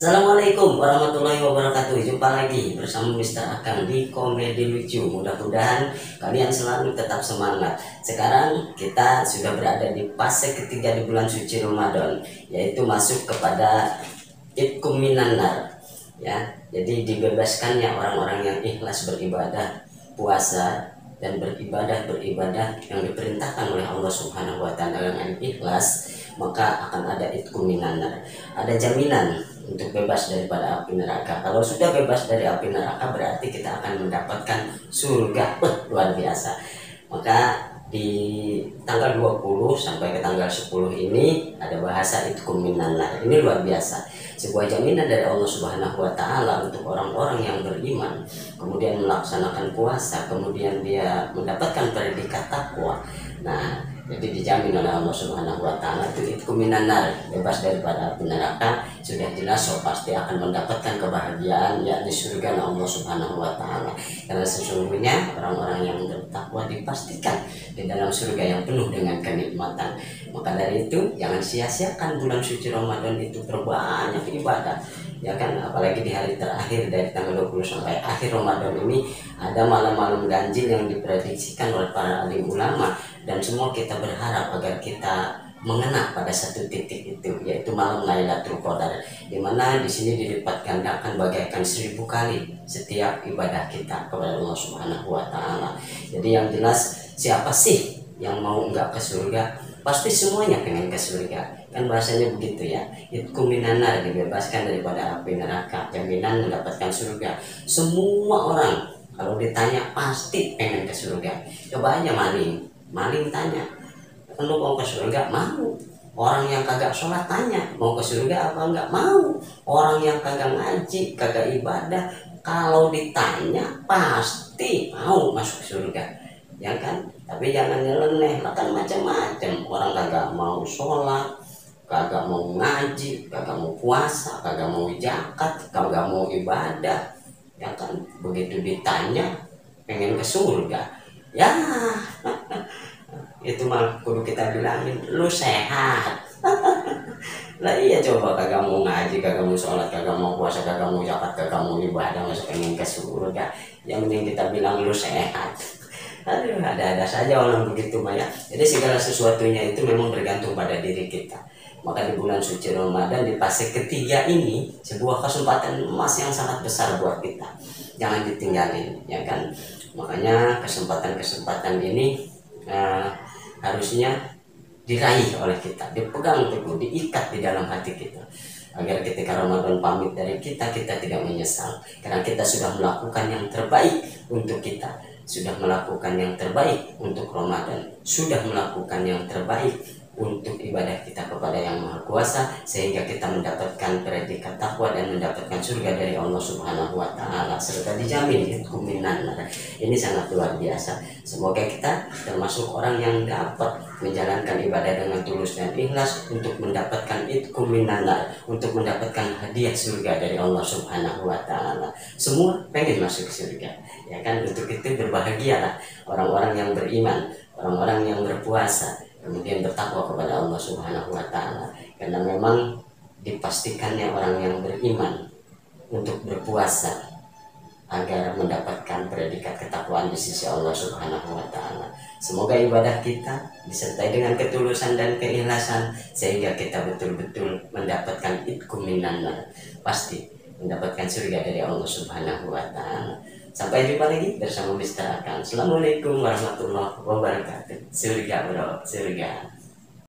Assalamualaikum warahmatullahi wabarakatuh. Jumpa lagi bersama Mister Akang di Komedi Lucu. Mudah-mudahan kalian selalu tetap semangat. Sekarang kita sudah berada di fase ketiga di bulan suci Ramadan, yaitu masuk kepada Idkum Minan Nar. Ya, jadi dibebaskannya orang-orang yang ikhlas beribadah, puasa dan beribadah yang diperintahkan oleh Allah Subhanahu wa taala dengan ikhlas, maka akan ada Idkum Minan Nar. Ada jaminan untuk bebas daripada api neraka. Kalau sudah bebas dari api neraka, berarti kita akan mendapatkan surga. Luar biasa. Maka di tanggal 20 sampai ke tanggal 10 ini ada bahasa Idkum Minan Nar. Ini luar biasa. Sebuah jaminan dari Allah Subhanahu wa taala untuk orang-orang yang beriman, kemudian melaksanakan puasa, kemudian dia mendapatkan predikat takwa. Nah, jadi dijamin oleh Allah Subhanahu wa taala itu Idkum Minan Nar, bebas daripada api neraka. Sudah jelas pasti akan mendapatkan kebahagiaan, yakni surga Allah Subhanahu wa taala. Karena sesungguhnya orang-orang yang bertakwa dipastikan di dalam surga yang penuh dengan kenikmatan. Maka dari itu jangan sia-siakan bulan suci Ramadan itu, terbanyak ibadah. Ya kan, apalagi di hari terakhir dari tanggal 20 sampai akhir Ramadan ini ada malam-malam ganjil yang diprediksikan oleh para alim ulama, dan semua kita berharap agar kita mengena pada satu titik itu, yaitu malam Lailatul Qadar, di mana di sini dilipat gandakan bagaikan 1000 kali setiap ibadah kita kepada Allah Subhanahu wa taala. Jadi yang jelas, siapa sih yang mau enggak ke surga? Pasti semuanya pengen ke surga, kan bahasanya begitu ya. Idkum Minan Nar, dibebaskan daripada api neraka, jaminan mendapatkan surga. Semua orang kalau ditanya pasti pengen ke surga. Coba aja maling tanya, lu mau ke surga? Mau. Orang yang kagak sholat tanya, mau ke surga apa enggak? Mau. Orang yang kagak ngaji, kagak ibadah, kalau ditanya pasti mau masuk surga, ya kan? Tapi jangan nyeleneh, lah kan macam-macam. Orang kagak mau sholat, kagak mau ngaji, kagak mau puasa, kagak mau zakat, kagak mau ibadah, ya kan? Begitu ditanya pengen ke surga, ya itu mah kudu kita bilangin lu sehat. Lah iya, coba kagak mau ngaji, kagak mau sholat, kagak mau puasa, kagak mau zakat, kagak mau ibadah, masa pengen ke surga? Yang penting kita bilang lu sehat. Aduh, ada-ada saja orang begitu mah ya. Jadi segala sesuatunya itu memang bergantung pada diri kita. Maka di bulan suci Ramadan, di fase ketiga ini, sebuah kesempatan emas yang sangat besar buat kita. Jangan ditinggalin, ya kan? Makanya kesempatan-kesempatan ini harusnya diraih oleh kita, dipegang teguh, diikat di dalam hati kita, agar ketika Ramadan pamit dari kita, kita tidak menyesal, karena kita sudah melakukan yang terbaik untuk kita, sudah melakukan yang terbaik untuk Ramadan, sudah melakukan yang terbaik untuk ibadah kita kepada Yang Maha Kuasa, sehingga kita mendapatkan predikat takwa dan mendapatkan surga dari Allah Subhanahu wa taala, serta dijamin Idkum Minan Nar. Ini sangat luar biasa. Semoga kita termasuk orang yang dapat menjalankan ibadah dengan tulus dan ikhlas untuk mendapatkan Idkum Minan Nar, untuk mendapatkan hadiah surga dari Allah Subhanahu wa taala. Semua pengen masuk surga, ya kan? Untuk itu berbahagialah orang-orang yang beriman, orang-orang yang berpuasa, kemudian bertakwa kepada Allah Subhanahu wa taala, karena memang dipastikannya orang yang beriman untuk berpuasa agar mendapatkan predikat ketakwaan di sisi Allah Subhanahu wa taala. Semoga ibadah kita disertai dengan ketulusan dan keikhlasan, sehingga kita betul-betul mendapatkan Idkum Minan Nar, pasti mendapatkan surga dari Allah Subhanahu wa taala. Sampai jumpa lagi bersama Mister Akang. Assalamualaikum warahmatullahi wabarakatuh. Surga bro, surga.